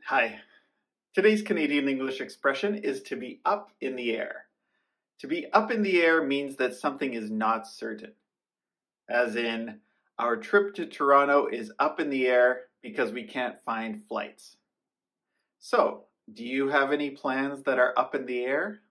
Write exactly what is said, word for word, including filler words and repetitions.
Hi. Today's Canadian English expression is to be up in the air. To be up in the air means that something is not certain. As in, our trip to Toronto is up in the air because we can't find flights. So, do you have any plans that are up in the air?